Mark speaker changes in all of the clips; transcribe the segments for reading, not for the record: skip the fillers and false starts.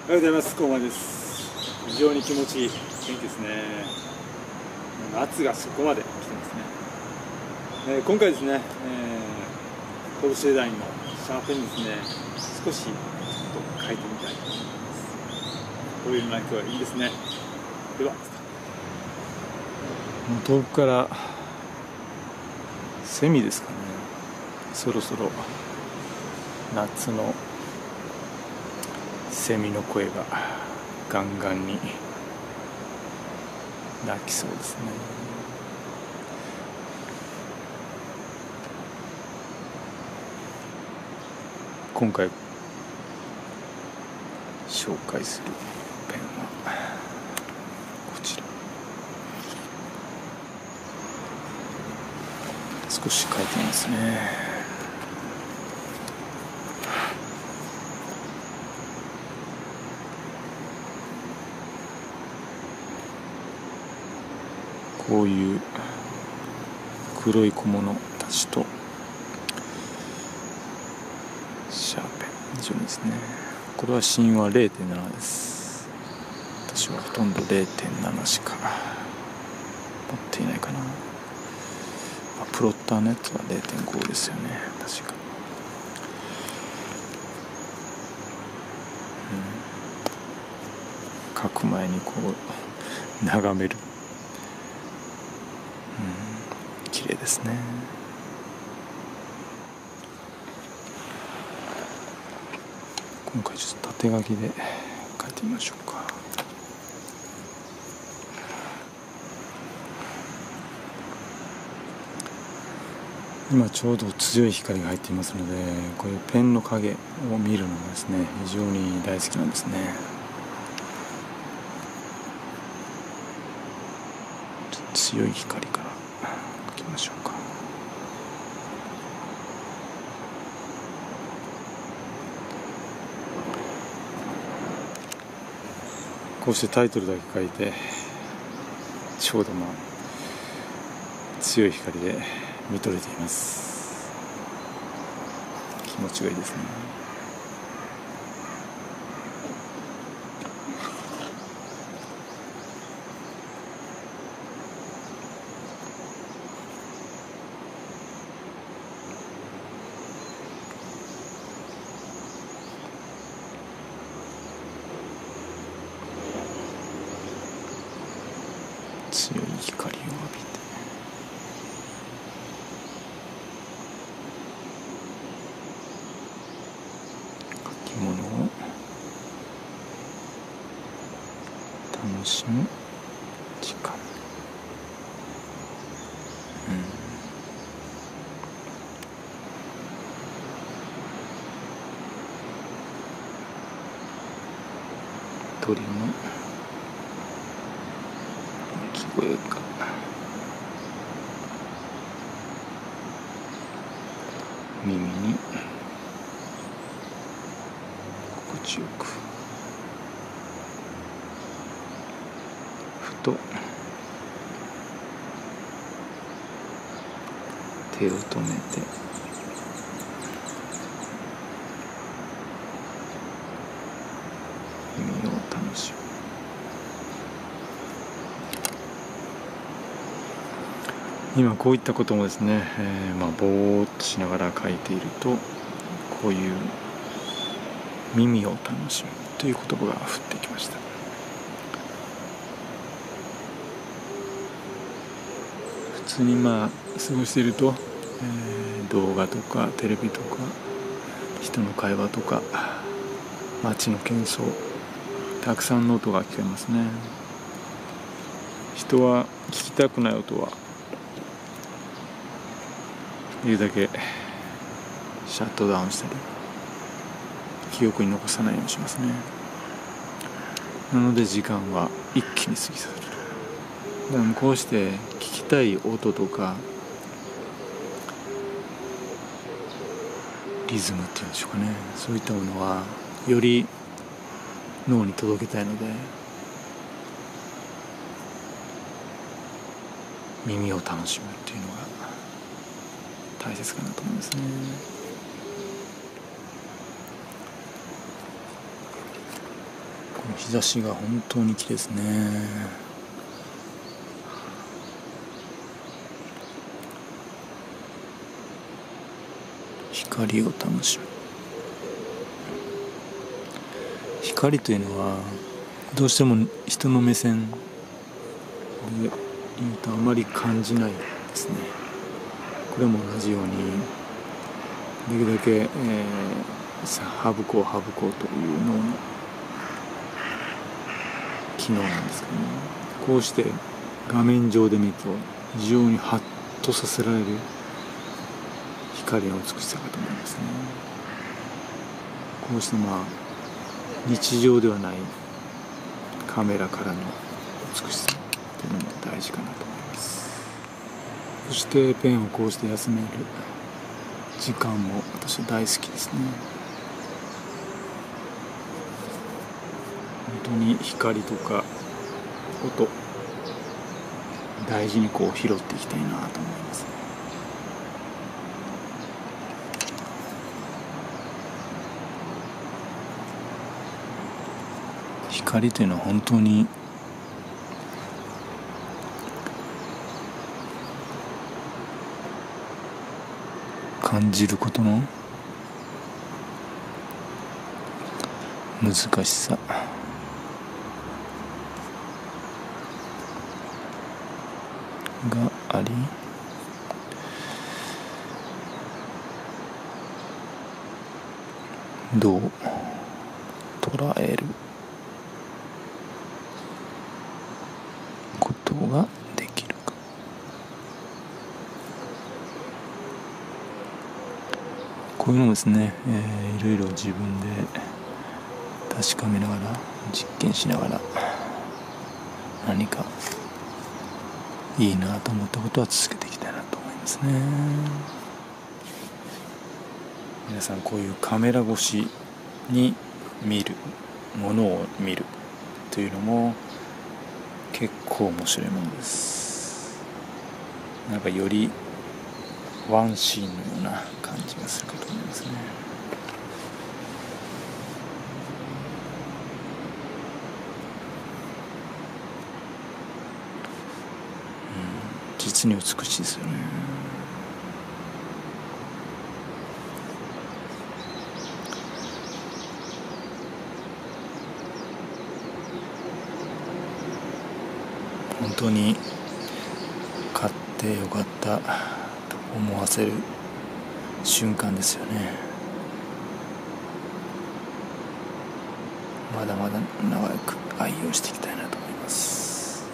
Speaker 1: おはようございます。こうまです。非常に気持ちいい天気ですね。夏がそこまで来てますね。今回ですね、コードシェーダインのシャーペンですね、少しちょっと変えてみたいと思います。こういうのが今日はいいですね。では、遠くからセミですかね。そろそろ夏のセミの声がガンガンに鳴きそうですね。今回紹介するペンはこちら。少し書いてますね。こういう黒い小物たちとシャーペン非常にですね。これは芯は 0.7 です。私はほとんど 0.7 しか持っていないかな。プロッターのやつは 0.5 ですよね、確か。書く前にこう眺める。綺麗ですね。今回ちょっと縦書きで書いてみましょうか。今ちょうど強い光が入っていますので、こういうペンの影を見るのがですね、非常に大好きなんですね。ちょっと強い光から書きましょうか。こうしてタイトルだけ書いて、ちょうど強い光で見とれています。気持ちがいいですね。強い光を浴びて、書き物を楽しむ時間。鳥の鳴き声が耳に心地よく、ふと手を止めて耳を楽しむ。今こういったこともですね、ぼーっとしながら書いていると、こういう耳を楽しむという言葉が降ってきました。普通に過ごしていると、動画とかテレビとか人の会話とか街の喧騒、たくさんの音が聞こえますね。人は聞きたくない音はできるだけシャットダウンしたり記憶に残さないようにしますね。なので時間は一気に過ぎ去る。でもこうして聞きたい音とかリズムっていうんでしょうかね、そういったものはより脳に届けたいので、耳を楽しむっていうのが大切かなと思いますね。 日差しが本当に綺麗ですね。光を楽しむ。光というのはどうしても人の目線で言うとあまり感じないですね。これも同じようにできるだけ、省こうというのの機能なんですけども、こうして画面上で見ると非常にハッとさせられる光の美しさかと思いますね。こうして日常ではないカメラからの美しさというのも大事かなと思います。そしてペンをこうして休める時間も私は大好きですね。本当に光とか音大事に拾っていきたいなと思いますね。光というのは本当に感じることの難しさがあり、どう捉えることができるか。こういうのですね、いろいろ自分で確かめながら実験しながら何かいいなと思ったことは続けていきたいなと思いますね。皆さんこういうカメラ越しに見るものを見るというのも結構面白いものです。なんかよりワンシーンのような感じがするかと思いますね。実に美しいですよね。本当に買ってよかったと思わせる瞬間ですよね。まだまだ長く愛用していきたいなと思います。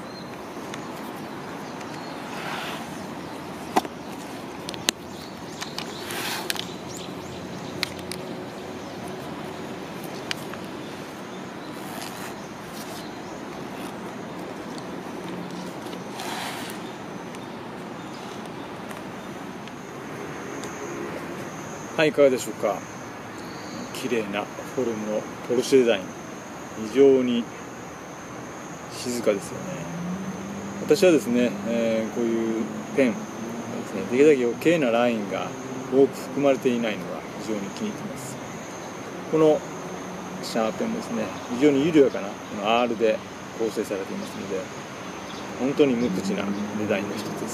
Speaker 1: はい、いかがでしょうか。綺麗なフォルムのポルシェデザイン、非常に静かですよね。私はですね、こういうペンですね、できるだけ余計なラインが多く含まれていないのが非常に気に入っています。このシャーペンもですね、非常に緩やかなこの R で構成されていますので、本当に無口なデザインの一つです。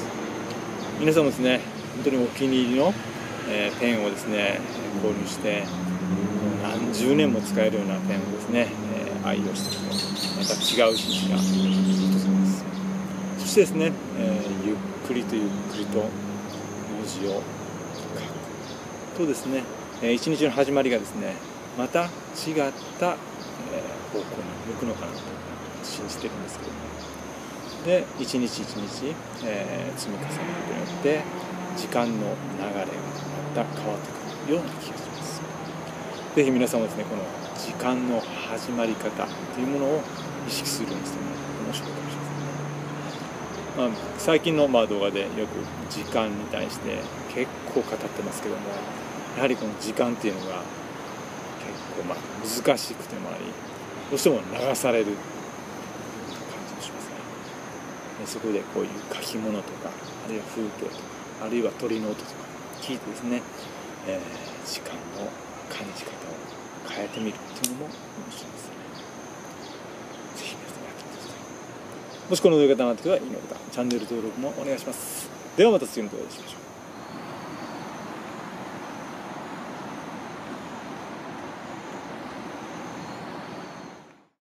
Speaker 1: 皆さんもですね、本当にお気に入りのペンをですね購入して何十年も使えるようなペンをですね、愛用していくとまた違う趣旨が訪れます。そしてですね、ゆっくりと文字を書くとですね、一日の始まりがですねまた違った、方向に向くのかなと信じてるんですけども、で一日一日、積み重ねることによって時間の流れが変わってくるような気がします。ぜひ皆さんもですね、この時間の始まり方というものを意識するようにしても面白いかもしれませんね。最近の動画でよく時間に対して結構語ってますけども、やはりこの時間っていうのが結構難しくてもあり、どうしても流される感じがしますね。そこでこういう書き物とか、あるいは風景とか、あるいは鳥の音とか聞いてですね、時間の感じ方を変えてみるっていうのも面白いですね。 もしこの動画が良かったらいいねボタン、チャンネル登録もお願いします。ではまた次の動画でお会いしましょう。